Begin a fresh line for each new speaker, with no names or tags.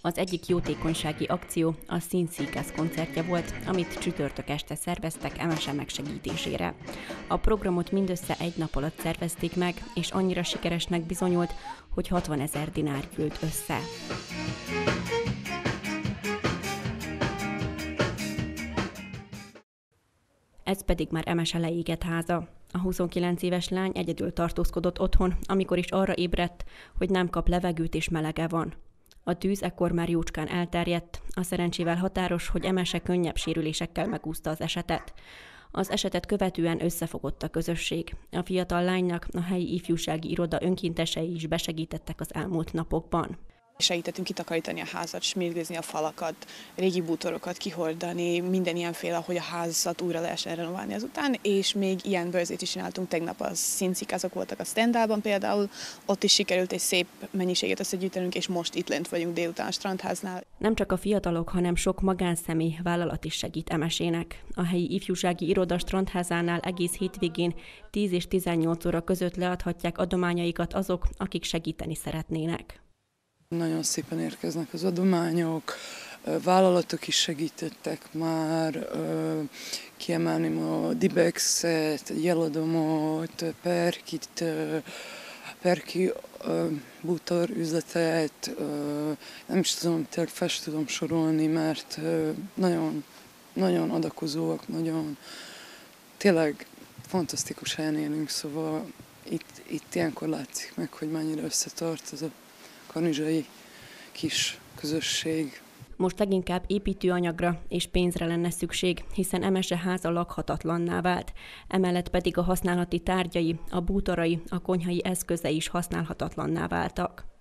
Az egyik jótékonysági akció a Színszíkász koncertje volt, amit csütörtök este szerveztek MSE megsegítésére. A programot mindössze egy nap alatt szervezték meg, és annyira sikeresnek bizonyult, hogy 60 000 dinár gyűlt össze. Ez pedig már MSE leégett háza. A 29 éves lány egyedül tartózkodott otthon, amikor is arra ébredt, hogy nem kap levegőt és melege van. A tűz ekkor már jócskán elterjedt, a szerencsével határos, hogy MSE könnyebb sérülésekkel megúszta az esetet. Az esetet követően összefogott a közösség. A fiatal lánynak a helyi ifjúsági iroda önkéntesei is besegítettek az elmúlt napokban.
Segítettünk kitakarítani a házat, smirgőzni a falakat, régi bútorokat kihordani, minden ilyenféle, hogy a házat újra lehessen renoválni azután, és még ilyen bőrzét is csináltunk tegnap, a színszikázok voltak a Stendhalban például, ott is sikerült egy szép mennyiséget összegyűjtenünk, és most itt lent vagyunk délután a strandháznál.
Nem csak a fiatalok, hanem sok magánszemély, vállalat is segít MSE-nek. A helyi ifjúsági iroda strandházánál egész hétvégén 10 és 18 óra között leadhatják adományaikat azok, akik segíteni szeretnének.
Nagyon szépen érkeznek az adományok, vállalatok is segítettek már, kiemelném a Dibexet, Jeladomot, Perkit, Perki bútor üzletet, nem is tudom, tényleg fel sem tudom sorolni, mert nagyon, nagyon adakozóak, nagyon, tényleg fantasztikus helyen élünk, szóval itt ilyenkor látszik meg, hogy mennyire összetart ez a kanizsai kis közösség.
Most leginkább építőanyagra és pénzre lenne szükség, hiszen MSE háza lakhatatlanná vált. Emellett pedig a használati tárgyai, a bútorai, a konyhai eszközei is használhatatlanná váltak.